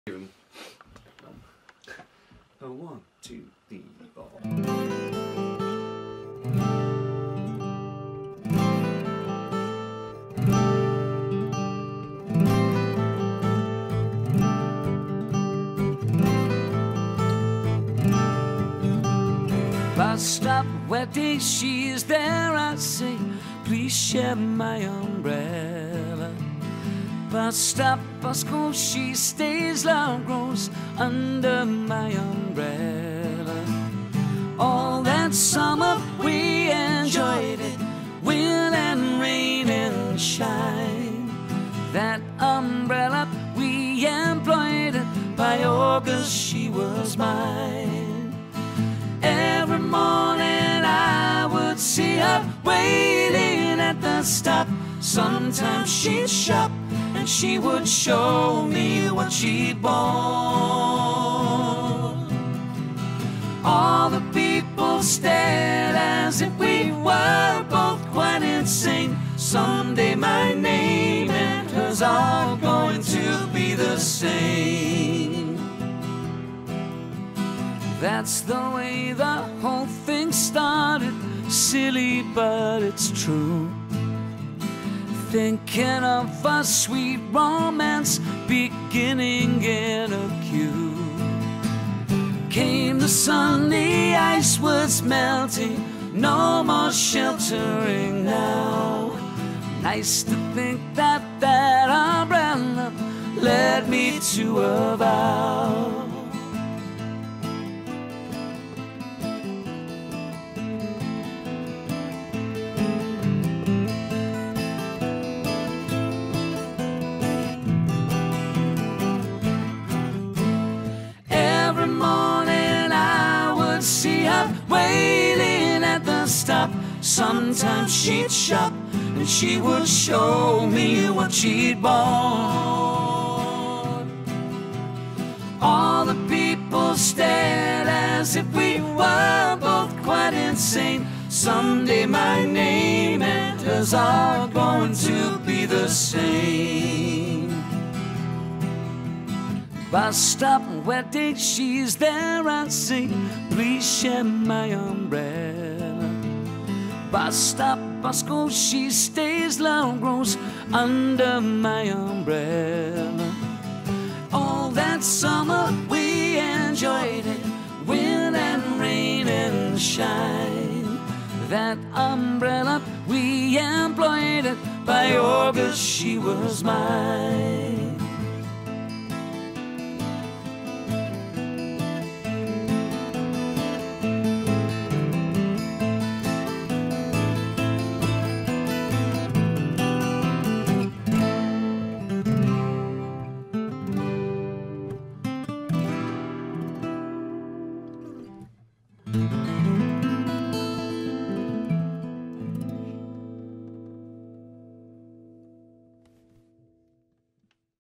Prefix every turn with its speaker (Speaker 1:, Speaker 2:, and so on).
Speaker 1: Even. Oh, 1, 2, 3, 4.
Speaker 2: Bus stop, where she's there, I say, please share my umbrella. Bus stop, bus goes, she stays, love grows under my umbrella. All that summer we enjoyed it, wind and rain and shine. That umbrella we employed it, by August she was mine. Every morning I would see her waiting at the stop. Sometimes she'd shop and she would show me what she'd bought. All the people stared as if we were both quite insane. Someday my name and hers are going to be the same. That's the way the whole thing started. Silly, but it's true. Thinking of a sweet romance beginning in a queue. Came the sun, the ice was melting, no more sheltering now. Nice to think that that umbrella led me to a vow. Every morning I would see her waiting at the stop. Sometimes she'd shop and she would show me what she'd bought. All the people stared as if we were both quite insane. Someday my name and hers are going to be the same. Bus stop, where she's there, I say, please share my umbrella. Bus stop, bus goes, she stays, love grows under my umbrella. All that summer we enjoyed it, wind and rain and shine. That umbrella we employed it, by August she was mine.